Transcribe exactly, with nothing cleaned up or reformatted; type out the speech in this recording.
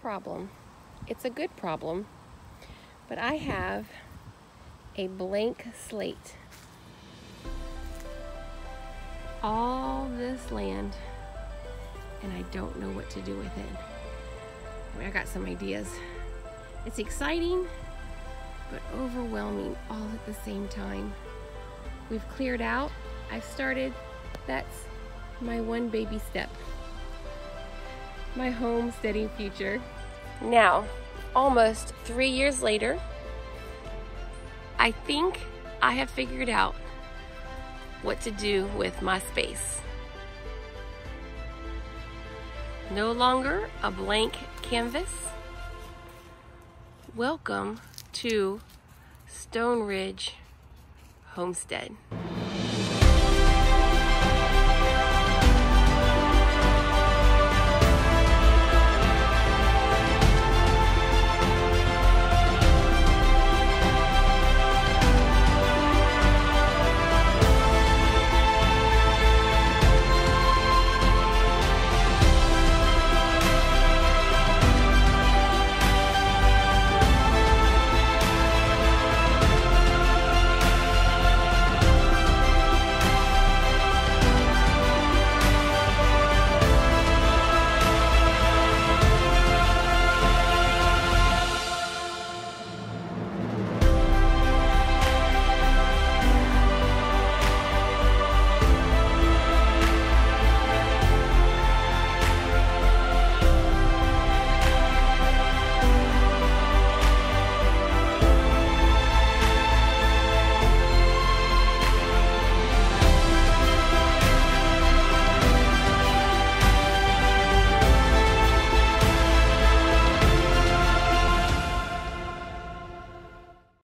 problem. It's a good problem, but I have a blank slate. All this land, and I don't know what to do with it. I mean, I got some ideas. It's exciting, but overwhelming all at the same time. We've cleared out. I've started. That's my one baby step. My homesteading future. Now, almost three years later, I think I have figured out what to do with my space. No longer a blank canvas. Welcome to Stone Ridge Homestead.